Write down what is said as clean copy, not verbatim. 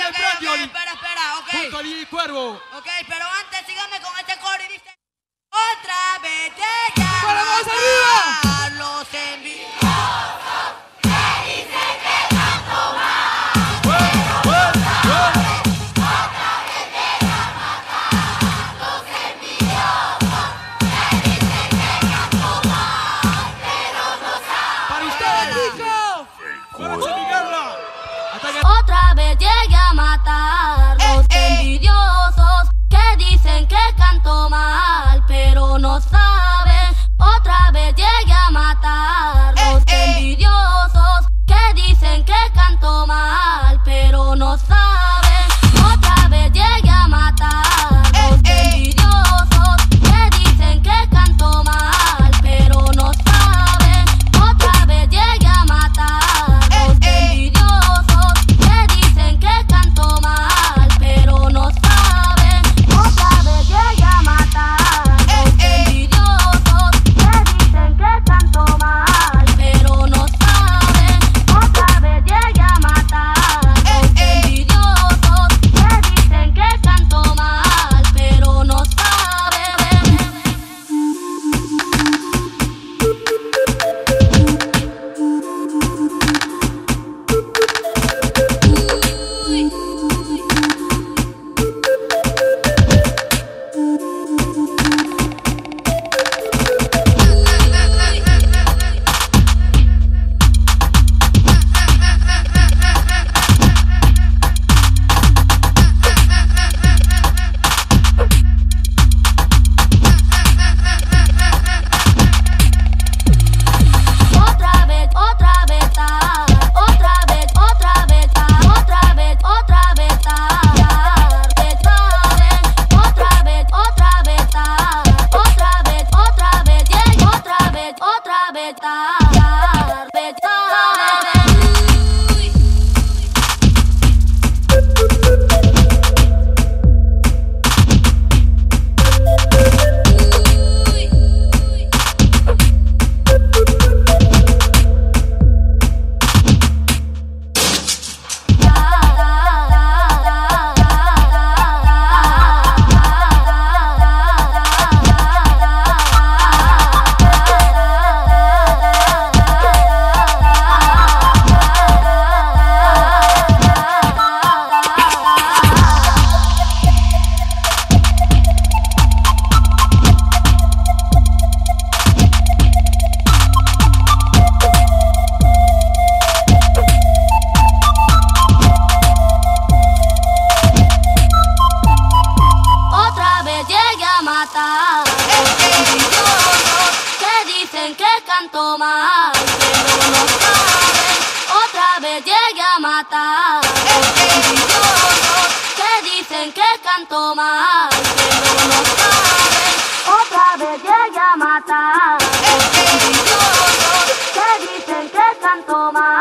el plan, Johnny. Espera, ok. Junto a DJ Cuervo. Ok, pero antes síganme con este coro y dice: otra vez te llaman. ¡Para más arriba! Los envidiosos que dicen que tanto mal. Otra vez te llaman los envidiosos que dicen que tanto mal, pero no saben. ¡Para ustedes, Nico! ¡Para explicarla! Otra vez llegué a matar los envidiosos que dicen que canto mal, pero no saben. Otra vez llegué a matar los envidiosos que dicen que canto mal, pero no saben. Otra vez llegué a matar los envidiosos que dicen que canto mal, pero no saben. Otra vez llegué a matar los envidiosos que dicen que canto mal, pero no saben. Otra vez llegué a matar los envidiosos que dicen que canto mal, pero no saben. Otra vez llegué a matar los envidiosos que dicen que canto mal, pero no saben. Otra vez llegué a matar los envidiosos que dicen que canto mal, pero no saben. Otra vez llegué a matar los envidiosos que dicen que canto mal, pero no saben. Otra vez llegué a matar los envidiosos que dicen que canto mal.